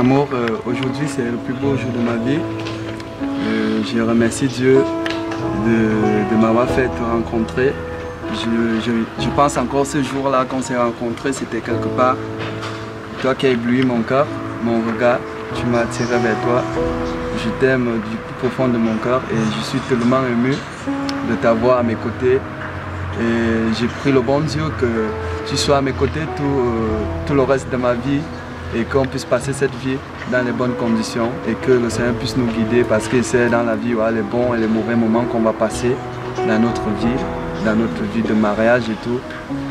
Amour, aujourd'hui c'est le plus beau jour de ma vie. Je remercie Dieu de m'avoir fait te rencontrer. Je pense encore ce jour-là, quand on s'est rencontrés, c'était quelque part. Toi qui as ébloui mon cœur, mon regard, tu m'as attiré vers toi. Je t'aime du plus profond de mon cœur et je suis tellement ému de t'avoir à mes côtés. Et j'ai pris le bon Dieu que tu sois à mes côtés tout le reste de ma vie et qu'on puisse passer cette vie dans les bonnes conditions et que le Seigneur puisse nous guider parce que c'est dans la vie les bons et les mauvais moments qu'on va passer dans notre vie de mariage et tout.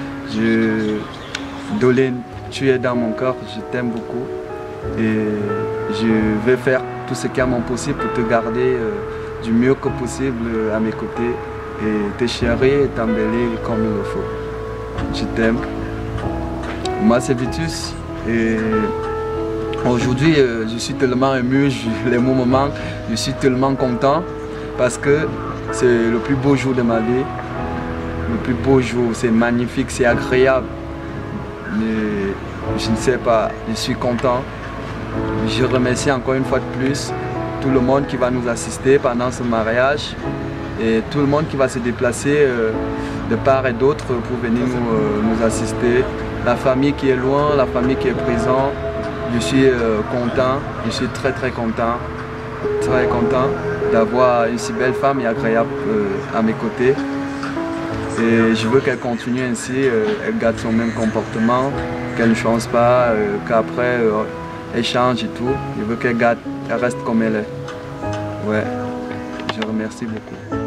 Dolène, tu es dans mon cœur, je t'aime beaucoup et je vais faire tout ce qui est à mon possible pour te garder du mieux que possible à mes côtés et te chérir et t'embellir comme il le faut. Je t'aime. Moi c'est Vitus et aujourd'hui je suis tellement ému, les mots me manquent, je suis tellement content parce que c'est le plus beau jour de ma vie. Le plus beau jour, c'est magnifique, c'est agréable. Mais je ne sais pas, je suis content. Je remercie encore une fois de plus tout le monde qui va nous assister pendant ce mariage et tout le monde qui va se déplacer de part et d'autre pour venir nous assister. La famille qui est loin, la famille qui est présente, je suis content, je suis très content d'avoir une si belle femme et agréable à mes côtés. Et je veux qu'elle continue ainsi, elle garde son même comportement, qu'elle ne change pas, qu'après elle change et tout. Je veux qu'elle reste comme elle est. Ouais, je remercie beaucoup.